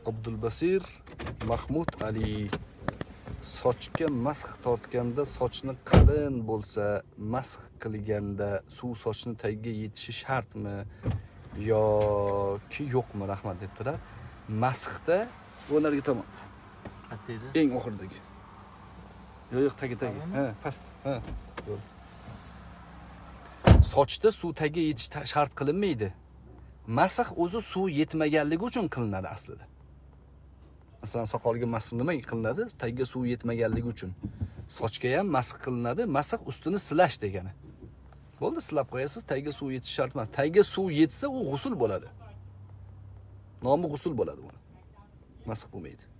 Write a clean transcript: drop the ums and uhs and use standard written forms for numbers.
Abdulbasir Mahmud Ali. Sochga masx tortganda sochni qalin bo'lsa, masx qilganda suv sochni tagiga yetishi shartmi yoki yo'qmi? Rahmat debdilar. Masxda o'larga tomon. Qayerda? Eng oxirdagi. Yo'q, tagi. Ha, past. Ha. Sochda suv tagiga yetish shart qilinmaydi. Masx o'zi suv yetmaganligi uchun qilinadi aslida. Masalan, soqolga masx nima qilinadi? Tagiga suv yetmaganligi uchun. Sochga ham masx qilinadi. Masx ustini silash degani. Bo'ldi, silab qo'yasiz, tagiga suv yetishi shart emas. Tagiga suv yetsa, u g'usul bo'ladi. Nomi g'usul bo'ladi uni. Masx bo'lmaydi.